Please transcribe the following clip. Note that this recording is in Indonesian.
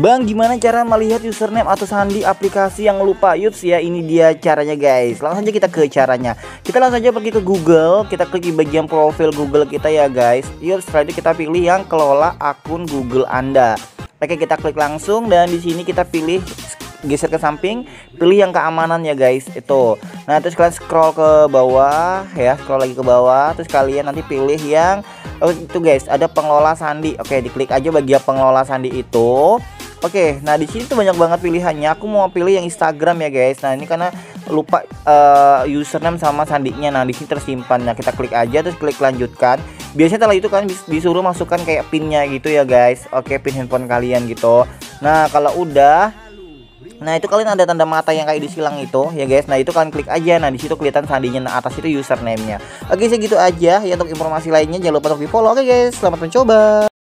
Bang, gimana cara melihat username atau sandi aplikasi yang lupa? Yups ya, ini dia caranya guys. Langsung aja kita ke caranya. Kita langsung aja pergi ke Google, kita klik di bagian profil Google kita ya guys. Yups, setelah itu kita pilih yang kelola akun Google Anda. Oke, kita klik langsung dan di sini kita pilih geser ke samping, pilih yang keamanan ya guys. Itu. Nah, terus kalian scroll ke bawah ya, scroll lagi ke bawah, terus kalian nanti pilih yang itu guys, ada pengelola sandi. Oke, diklik aja bagian pengelola sandi itu. Oke, nah di sini tuh banyak banget pilihannya. Aku mau pilih yang Instagram ya guys. Nah ini karena lupa username sama sandinya. Nah di sini tersimpan. Nah kita klik aja terus klik lanjutkan. Biasanya setelah itu kan disuruh masukkan kayak pinnya gitu ya guys. Oke, pin handphone kalian gitu. Nah kalau udah, nah itu kalian ada tanda mata yang kayak disilang itu ya guys. Nah itu kalian klik aja. Nah di situ kelihatan sandinya. Nah atas itu username-nya. Oke, segitu aja ya. Untuk informasi lainnya jangan lupa untuk di follow. Oke guys, selamat mencoba.